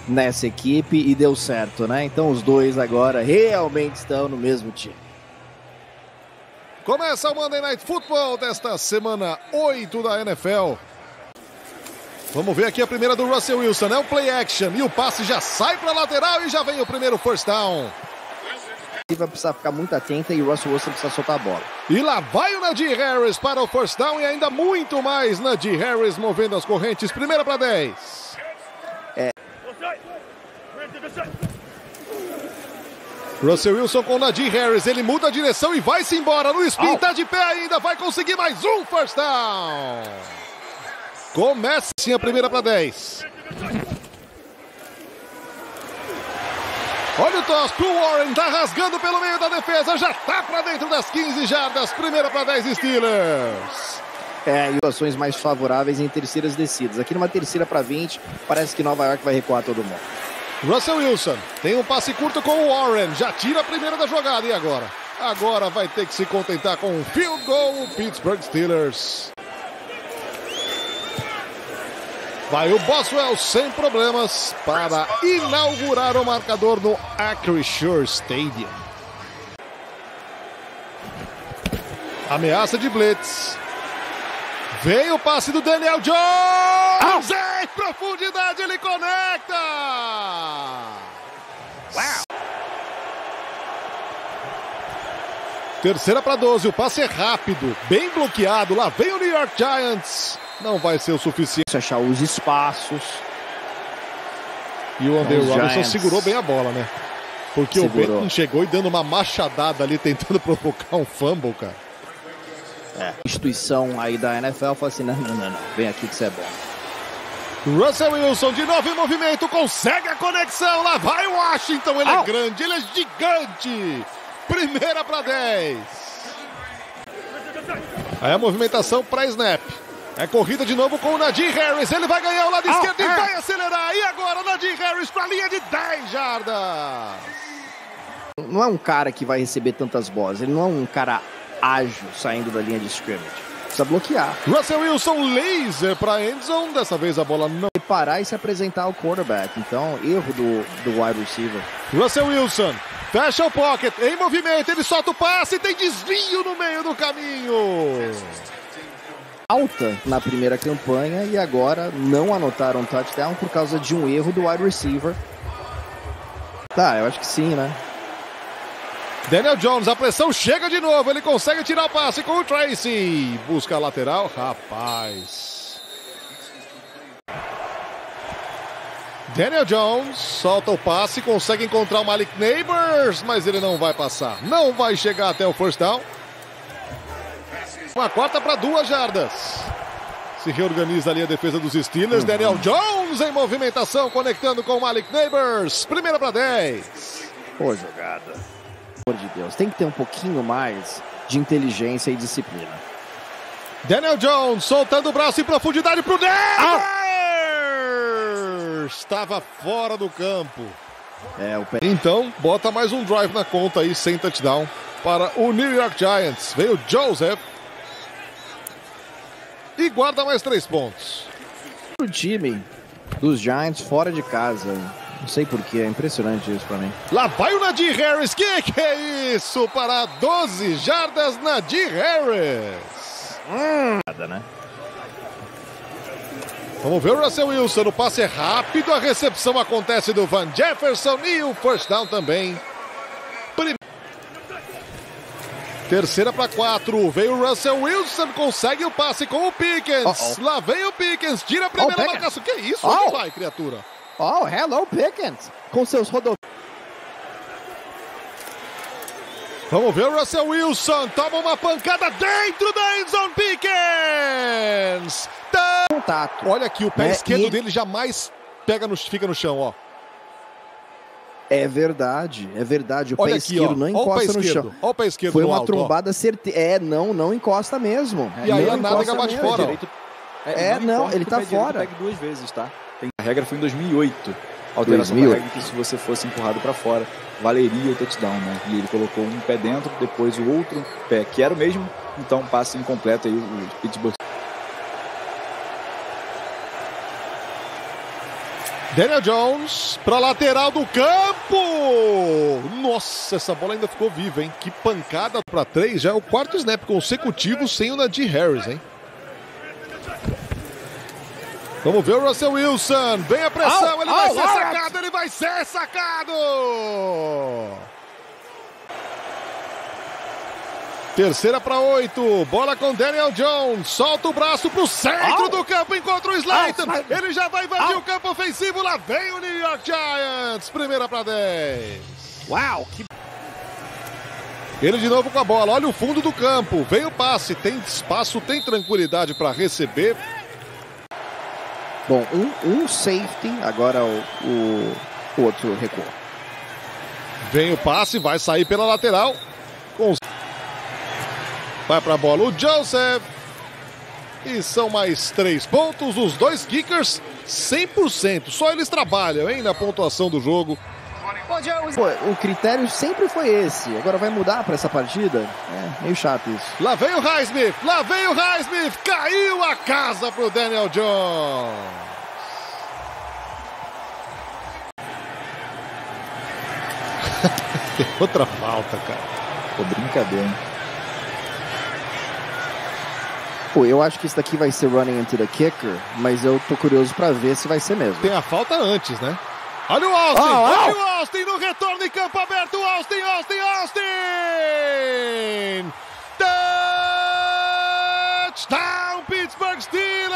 nessa equipe e deu certo, né? Então os dois agora realmente estão no mesmo time. Começa o Monday Night Football desta semana 8 da NFL. Vamos ver aqui a primeira do Russell Wilson, é o play action e o passe já sai para a lateral e já vem o primeiro first down. Vai precisar ficar muito atenta e o Russell Wilson precisa soltar a bola. E lá vai o Najee Harris para o first down e ainda muito mais Najee Harris movendo as correntes, primeira para 10. Russell Wilson com Najee Harris, ele muda a direção e vai-se embora no spin, tá de pé ainda, vai conseguir mais um first down. Começa sim a primeira para 10. Olha o tosse pro Warren, tá rasgando pelo meio da defesa, já tá para dentro das 15 jardas, primeira para 10 Steelers. E ações mais favoráveis em terceiras descidas. Aqui numa terceira para 20, parece que Nova York vai recuar todo mundo. Russell Wilson tem um passe curto com o Warren, já tira a primeira da jogada e agora? Agora vai ter que se contentar com um field goal, o Pittsburgh Steelers. Vai o Boswell sem problemas para inaugurar o marcador no Acrisure Stadium. Ameaça de blitz. Vem o passe do Daniel Jones. Em profundidade ele conecta. Terceira para 12, o passe é rápido, bem bloqueado. Lá vem o New York Giants. Não vai ser o suficiente. Achar os espaços. E o Andre Robinson segurou bem a bola, né? Porque o Benton chegou e dando uma machadada ali, tentando provocar um fumble, cara. Instituição aí da NFL falou assim, não, vem aqui que você é bom. Russell Wilson de novo em movimento, consegue a conexão, lá vai o Washington, ele é grande, ele é gigante. Primeira para 10. Aí a movimentação para snap. É corrida de novo com o Najee Harris, ele vai ganhar o lado esquerdo e vai acelerar. E agora o Najee Harris para a linha de 10 jardas. Não é um cara que vai receber tantas bolas, ele não é um cara ágil saindo da linha de scrimmage. Precisa bloquear. Russell Wilson laser para endzone, dessa vez a bola não... Parar e se apresentar ao quarterback, então erro do wide receiver. Russell Wilson fecha o pocket, em movimento, ele solta o passe e tem desvio no meio do caminho. Alta na primeira campanha e agora não anotaram touchdown por causa de um erro do wide receiver. Eu acho que sim, né? Daniel Jones, a pressão chega de novo, ele consegue tirar o passe com o Tracy. Busca a lateral, rapaz. Daniel Jones solta o passe, consegue encontrar o Malik Neighbors, mas ele não vai passar. Não vai chegar até o first down. Uma quarta para 2 jardas. Se reorganiza ali a defesa dos Steelers. Daniel Jones em movimentação, conectando com o Malik Neighbors. Primeira para 10. Boa jogada. Pelo amor de Deus, tem que ter um pouquinho mais de inteligência e disciplina. Daniel Jones soltando o braço em profundidade para o Neighbors. Estava fora do campo. Então, bota mais um drive na conta aí, sem touchdown, para o New York Giants. Veio Joseph e guarda mais 3 pontos. O time dos Giants fora de casa. Não sei porquê, é impressionante isso pra mim. Lá vai o Najee Harris, que é isso? Para 12 jardas, Najee Harris. Nada, né? Vamos ver o Russell Wilson, o passe é rápido, a recepção acontece do Van Jefferson e o first down também. Terceira para 4, veio o Russell Wilson, consegue o passe com o Pickens. Lá vem o Pickens, tira a primeira marcação. Que isso? Onde vai, criatura? Hello Pickens, com seus rodoviários. Vamos ver o Russell Wilson, toma uma pancada dentro da endzone, Pickens! Contato. Olha aqui, o pé esquerdo dele jamais fica no chão, ó. É verdade. O Olha pé aqui, esquerdo ó, não encosta no chão. Olha o pé esquerdo. Foi uma alto, trombada certeira. Não encosta mesmo. E aí a nádega bate fora. Ele tá fora. Pegue 2 vezes, tá? A regra foi em 2008. Alteração da regra que se você fosse empurrado para fora, valeria o touchdown, né? E ele colocou um pé dentro, depois o outro pé, que era o mesmo, então passe incompleto aí o Pittsburgh. Daniel Jones para lateral do campo. Nossa, essa bola ainda ficou viva, hein? Que pancada para 3. Já é o quarto snap consecutivo sem o Najee Harris, hein? Vamos ver o Russell Wilson. Vem a pressão, ele vai ser sacado, ele vai ser sacado. Terceira para 8, bola com Daniel Jones, solta o braço pro centro do campo, encontra o Slayton, ele já vai invadir o campo ofensivo, lá vem o New York Giants, primeira para 10. Uau, que... Ele de novo com a bola, olha o fundo do campo, vem o passe, tem espaço, tem tranquilidade para receber. Bom, um safety, agora o outro recuo. Vem o passe, vai sair pela lateral. Vai para a bola o Joseph. E são mais 3 pontos. Os dois kickers 100%. Só eles trabalham, hein, na pontuação do jogo. Pô, o critério sempre foi esse. Agora vai mudar para essa partida? É meio chato isso. Lá vem o Highsmith. Lá vem o Highsmith. Caiu a casa pro Daniel Jones. Outra falta, cara. Pô, brincadeira, hein? Pô, eu acho que isso daqui vai ser running into the kicker, mas eu tô curioso pra ver se vai ser mesmo. Tem a falta antes, né? Olha o Austin! Olha o Austin no retorno em campo aberto! Austin! Touchdown, Pittsburgh Steelers!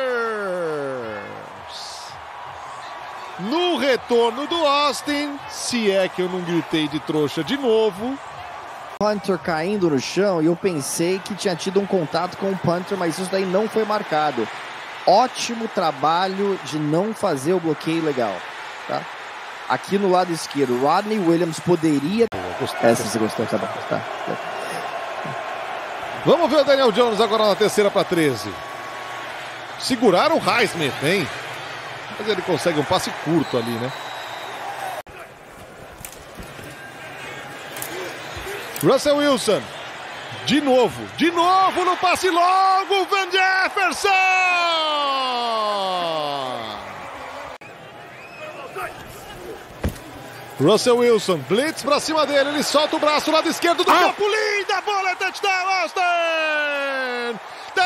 No retorno do Austin, se é que eu não gritei de trouxa de novo. Punter caindo no chão e eu pensei que tinha tido um contato com o punter, mas isso daí não foi marcado. Ótimo trabalho de não fazer o bloqueio legal, tá? Aqui no lado esquerdo, Rodney Williams poderia... Essa você gostou, tá bom, tá. Vamos ver o Daniel Jones agora na terceira para 13. Seguraram o Highsmith, hein? Mas ele consegue um passe curto ali, né? Russell Wilson, de novo no passe longo, Van Jefferson! Russell Wilson, blitz pra cima dele, ele solta o braço, lado esquerdo do campo, linda bola, touchdown, Austin!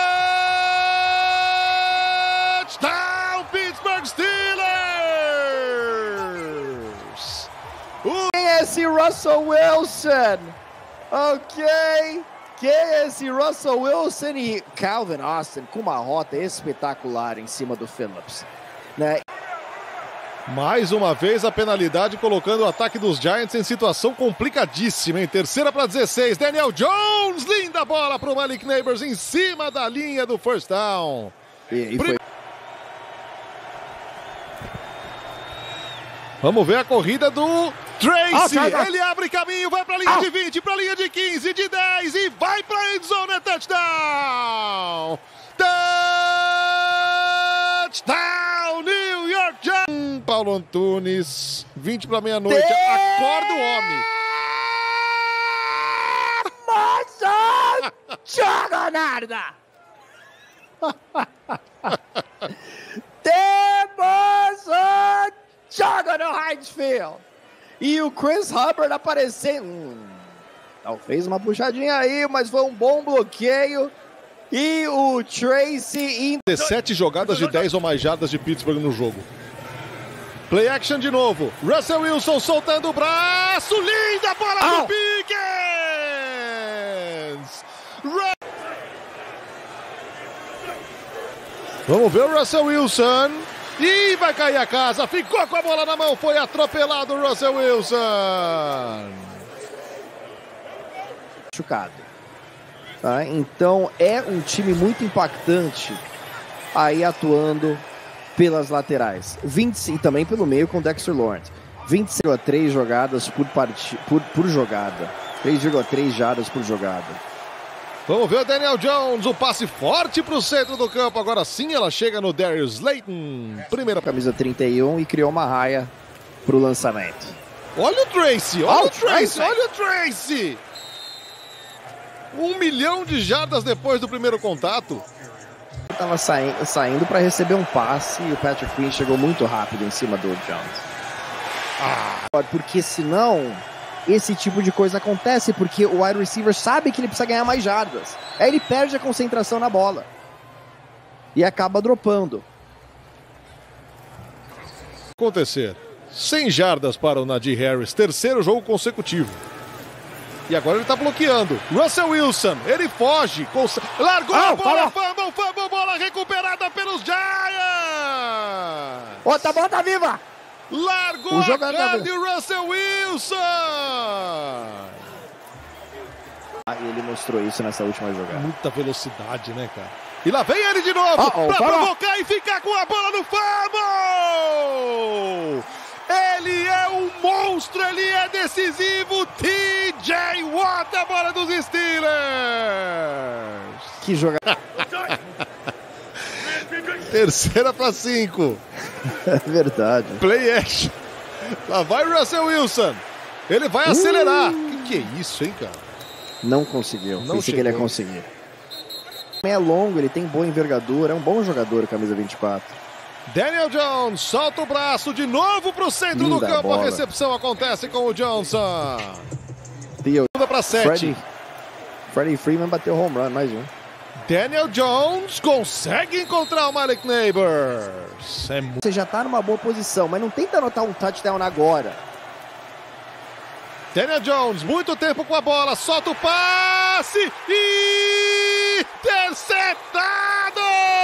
Touchdown, Pittsburgh Steelers! Quem é esse Russell Wilson? Ok, quem é esse Russell Wilson e Calvin Austin com uma rota espetacular em cima do Phillips, né? Mais uma vez a penalidade colocando o ataque dos Giants em situação complicadíssima, hein? Terceira para 16, Daniel Jones, linda bola para o Malik Neighbors em cima da linha do first down. Vamos ver a corrida do Tracy, ele abre caminho, vai para a linha de 20, para a linha de 15, de 10 e vai para a endzone, touchdown! Touchdown, New York Giants! Paulo Antunes, 20 para meia-noite, acorda o homem! Moça! Juggernaut! Temos o joga no Heinz Field. E o Chris Hubbard aparecendo. Talvez uma puxadinha aí, mas foi um bom bloqueio. E o Tracy... 17 jogadas de 10 ou mais jardas de Pittsburgh no jogo. Play action de novo. Russell Wilson soltando o braço. Linda bola do Pickens. Vamos ver o Russell Wilson. E vai cair a casa. Ficou com a bola na mão. Foi atropelado o Russell Wilson. Machucado. Tá? Então é um time muito impactante aí atuando pelas laterais. 20 e também pelo meio com Dexter Lawrence. 20,3 jogadas por jogada. 3,3 jardas por jogada. Vamos ver o Daniel Jones, o passe forte para o centro do campo. Agora sim ela chega no Darius Slayton. Primeira camisa 31 e criou uma raia para o lançamento. Olha o Tracy, olha o Tracy, olha o Tracy. 1 milhão de jardas depois do primeiro contato. estava saindo para receber um passe e o Patrick Queen chegou muito rápido em cima do Jones. Porque senão esse tipo de coisa acontece, porque o wide receiver sabe que ele precisa ganhar mais jardas. Aí ele perde a concentração na bola e acaba dropando. Acontecer. 100 jardas para o Najee Harris, terceiro jogo consecutivo. E agora ele tá bloqueando. Russell Wilson, ele foge. Largou a bola, fumble, bola recuperada pelos Giants. Outra bola tá viva. Largou a cara de Russell Wilson. Ele mostrou isso nessa última jogada. Muita velocidade, né, cara? E lá vem ele de novo pra provocar e ficar com a bola no fumble. Ele é um monstro, ele é decisivo. TJ Watt, a bola dos Steelers. Que jogada. Terceira para 5. É verdade. Play action. Lá vai o Russell Wilson. Ele vai acelerar. Que é isso, hein, cara? Não conseguiu. Pensei que ele ia conseguir. É longo, ele tem boa envergadura. É um bom jogador, camisa 24. Daniel Jones solta o braço de novo para o centro do campo. Bola. A recepção acontece com o Johnson. Segunda para 7. Freddie Freeman bateu home run, mais um. Daniel Jones consegue encontrar o Malik Neighbors. Você já está numa boa posição, mas não tenta anotar um touchdown agora. Daniel Jones, muito tempo com a bola, solta o passe e interceptado!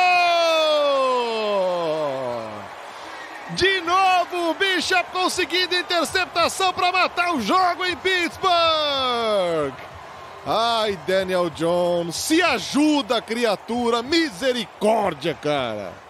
De novo, o Bishop conseguindo interceptação para matar o jogo em Pittsburgh. Ai, Daniel Jones, se ajuda, criatura, misericórdia, cara.